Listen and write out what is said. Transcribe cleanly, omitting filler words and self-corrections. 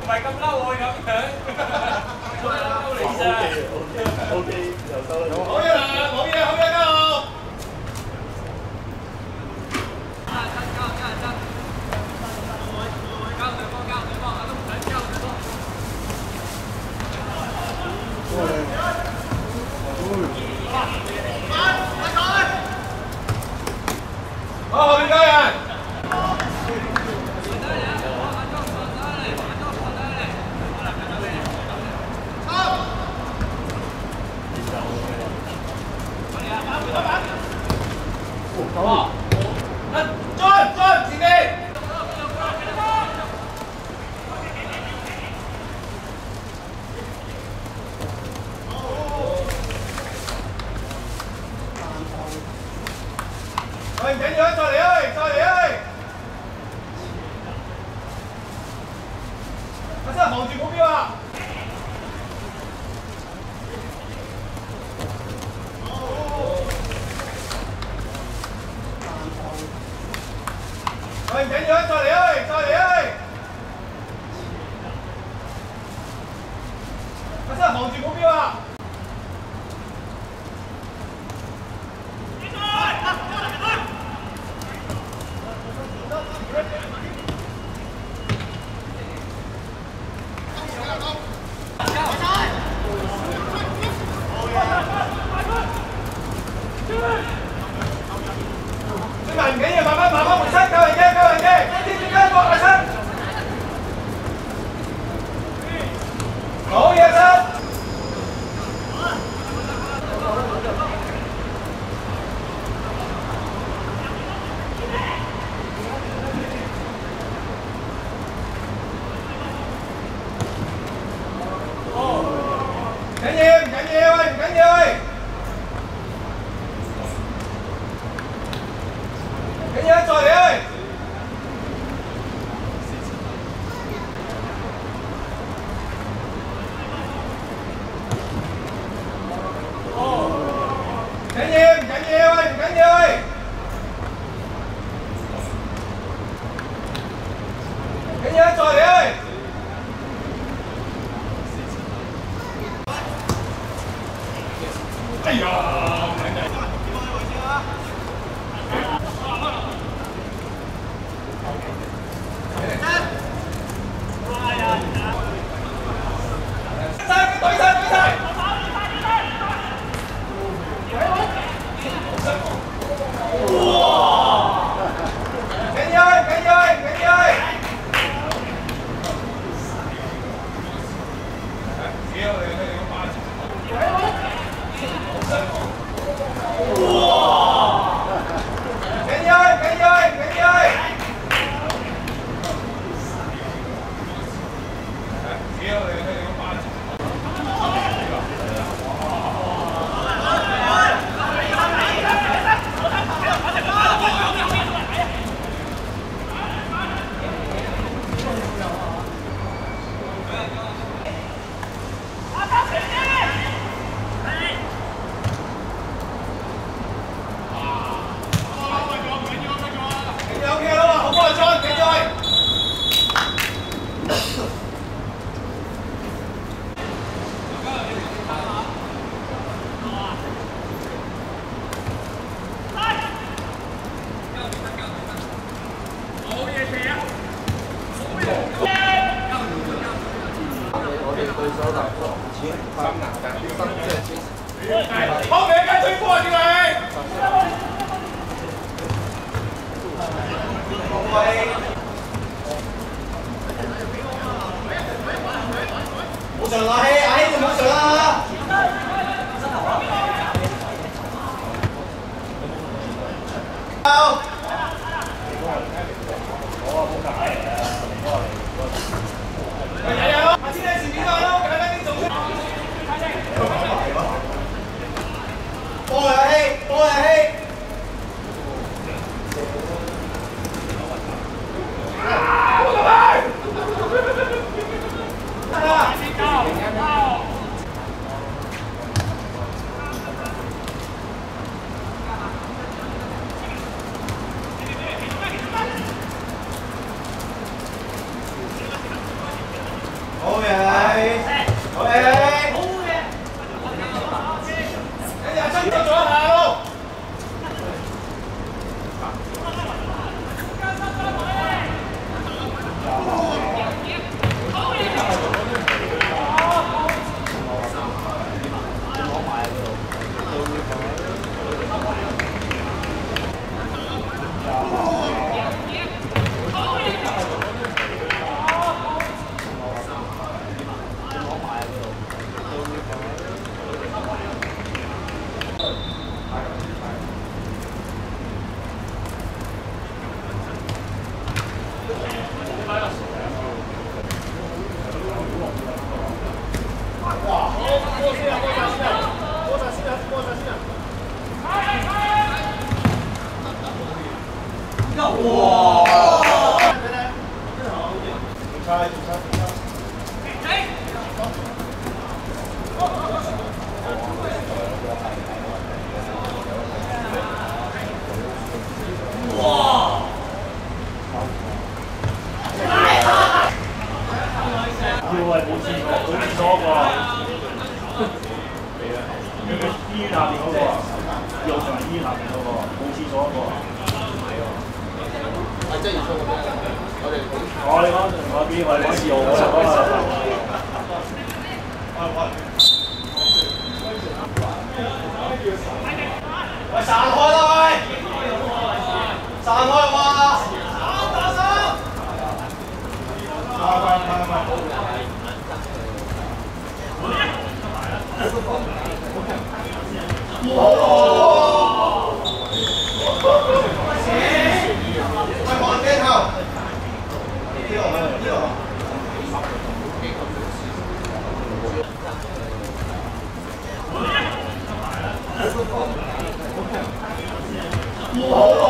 唔係咁嬲我咁樣。 OK，又收啦。 好嘢啦，好嘢，好嘢，加油！ 好，後面加人。好，進，前面。 喂，唔緊要啊，再嚟啊，再嚟啊！阿生望住目標啊！喂，唔緊要啊，再嚟啊，再嚟啊！阿生望住目標啊！ 唔緊要，慢慢回身，救人嘅，啲跟過阿生，好嘢生。唔緊要，喂，唔緊要，喂。 緊要，再嚟啊！緊要，唔緊要，喂，唔緊要，喂！緊要，再嚟啊！哎呀！ 後面跟追過進嚟。冇上阿希，阿希就冇上啦。好。下次你前面個咯，簡單啲做出。幫佢阿希，幫佢阿希。 醫院下邊嗰個啊，右上醫院下邊嗰個冇廁所嗰個。係即係而家嗰邊，我哋嗰邊我哋試用嗰個。喂，散開啦喂！散開啦嘛！打手！哇！